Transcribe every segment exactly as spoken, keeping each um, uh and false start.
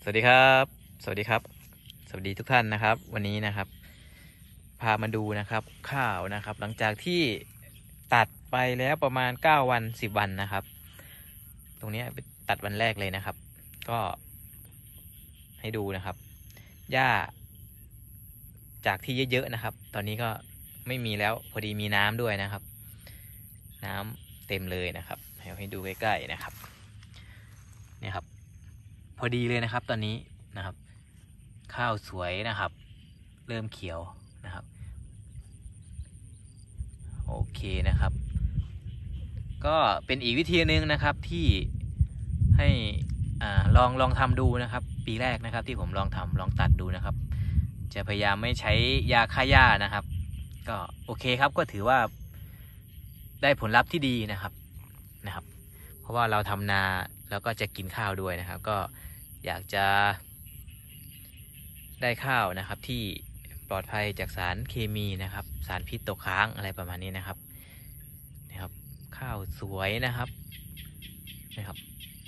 วัสดีครับสวัสดีครับสวัสดีทุกท่านนะครับวันนี้นะครับพามาดูนะครับข้าวนะครับหลังจากที่ตัดไปแล้วประมาณเก้าวันสิบวันนะครับตรงนี้ตัดวันแรกเลยนะครับก็ให้ดูนะครับหญ้าจากที่เยอะๆนะครับตอนนี้ก็ไม่มีแล้วพอดีมีน้ำด้วยนะครับน้ำเต็มเลยนะครับให้ให้ดูใกล้ๆนะครับเนี่ยครับพอดีเลยนะครับตอนนี้นะครับข้าวสวยนะครับเริ่มเขียวนะครับโอเคนะครับก็เป็นอีกวิธีหนึ่งนะครับที่ให้อ่าลองลองทำดูนะครับปีแรกนะครับที่ผมลองทำลองตัดดูนะครับจะพยายามไม่ใช้ยาฆ่าหญ้านะครับก็โอเคครับก็ถือว่าได้ผลลัพธ์ที่ดีนะครับนะครับเพราะว่าเราทำนาแล้วก็จะกินข้าวด้วยนะครับก็อยากจะได้ข้าวนะครับที่ปลอดภัยจากสารเคมีนะครับสารพิษตกค้างอะไรประมาณนี้นะครับนะครับข้าวสวยนะครับนะครับ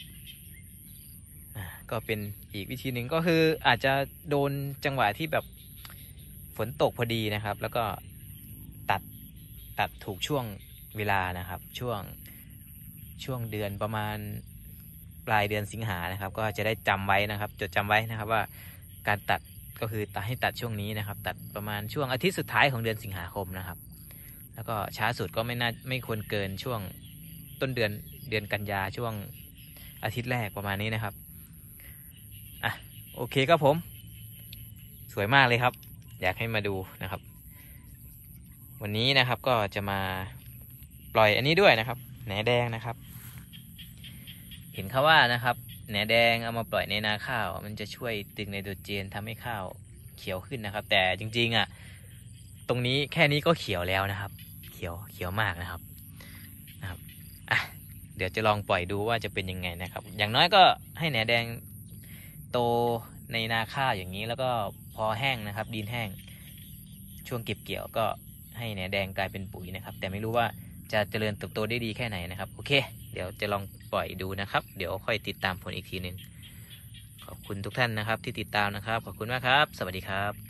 อ่าก็เป็นอีกวิธีหนึ่งก็คืออาจจะโดนจังหวะที่แบบฝนตกพอดีนะครับแล้วก็ตัดตัดถูกช่วงเวลานะครับช่วงช่วงเดือนประมาณปลายเดือนสิงหานะครับก็จะได้จำไว้นะครับจดจำไว้นะครับว่าการตัดก็คือตัดให้ตัดช่วงนี้นะครับตัดประมาณช่วงอาทิตย์สุดท้ายของเดือนสิงหาคมนะครับแล้วก็ช้าสุดก็ไม่น่าไม่ควรเกินช่วงต้นเดือนเดือนกันยาช่วงอาทิตย์แรกประมาณนี้นะครับอ่ะโอเคครับผมสวยมากเลยครับอยากให้มาดูนะครับวันนี้นะครับก็จะมาปล่อยอันนี้ด้วยนะครับแหนแดงนะครับเห็นเขาว่านะครับแหนแดงเอามาปล่อยในนาข้าวมันจะช่วยดึงไนโตรเจนทำให้ข้าวเขียวขึ้นนะครับแต่จริงๆอ่ะตรงนี้แค่นี้ก็เขียวแล้วนะครับเขียวเขียวมากนะครับนะครับอ่ะเดี๋ยวจะลองปล่อยดูว่าจะเป็นยังไงนะครับอย่างน้อยก็ให้แหนแดงโตในนาข้าวอย่างนี้แล้วก็พอแห้งนะครับดินแห้งช่วงเก็บเกี่ยวก็ให้แหนแดงกลายเป็นปุ๋ยนะครับแต่ไม่รู้ว่าจะเจริญเติบโตได้ดีแค่ไหนนะครับโอเคเดี๋ยวจะลองปล่อยดูนะครับเดี๋ยวค่อยติดตามผลอีกทีหนึ่งขอบคุณทุกท่านนะครับที่ติดตามนะครับขอบคุณมากครับสวัสดีครับ